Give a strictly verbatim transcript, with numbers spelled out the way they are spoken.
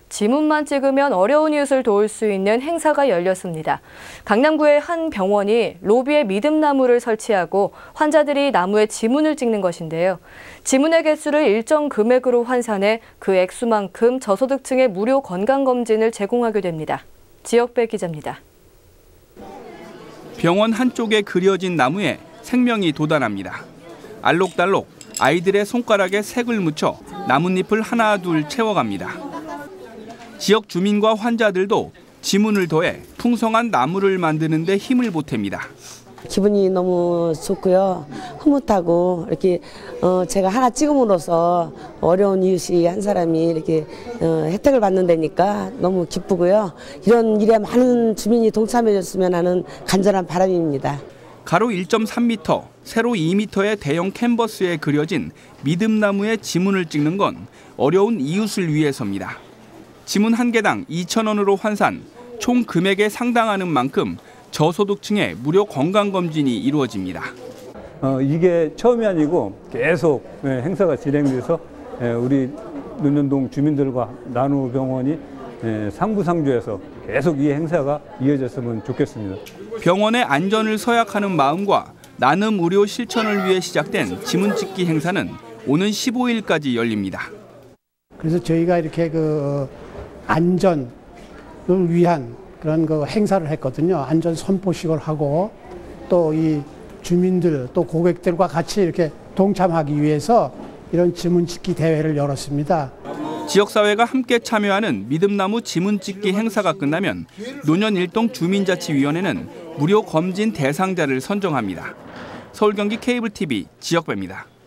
지문만 찍으면 어려운 이웃을 도울 수 있는 행사가 열렸습니다. 강남구의 한 병원이 로비에 믿음나무를 설치하고 환자들이 나무에 지문을 찍는 것인데요. 지문의 개수를 일정 금액으로 환산해 그 액수만큼 저소득층에 무료 건강검진을 제공하게 됩니다. 지역배 기자입니다. 병원 한쪽에 그려진 나무에 생명이 돋아납니다. 알록달록 아이들의 손가락에 색을 묻혀 나뭇잎을 하나 둘 채워갑니다. 지역 주민과 환자들도 지문을 더해 풍성한 나무를 만드는 데 힘을 보탭니다. 기분이 너무 좋고요. 흐뭇하고 이렇게 어 제가 하나 찍음으로써 어려운 이웃이 한 사람이 이렇게 어 혜택을 받는 데니까 너무 기쁘고요. 이런 일에 많은 주민이 동참해 줬으면 하는 간절한 바람입니다. 가로 일 점 삼 미터, 세로 이 미터의 대형 캔버스에 그려진 믿음나무에 지문을 찍는 건 어려운 이웃을 위해서입니다. 지문 한 개당 이천 원으로 환산, 총 금액에 상당하는 만큼 저소득층의 무료 건강검진이 이루어집니다. 어, 이게 처음이 아니고 계속 예, 행사가 진행돼서 예, 우리 논현동 주민들과 나누병원이 예, 상부상조해서 계속 이 행사가 이어졌으면 좋겠습니다. 병원의 안전을 서약하는 마음과 나눔 의료 실천을 위해 시작된 지문 찍기 행사는 오는 십오 일까지 열립니다. 그래서 저희가 이렇게 그 안전을 위한 그런 그 행사를 했거든요. 안전 선포식을 하고 또 이 주민들 또 고객들과 같이 이렇게 동참하기 위해서 이런 지문 찍기 대회를 열었습니다. 지역사회가 함께 참여하는 믿음나무 지문 찍기 행사가 끝나면 논현 일동 주민자치위원회는 무료 검진 대상자를 선정합니다. 서울 경기 케이블 티비 지역배입니다.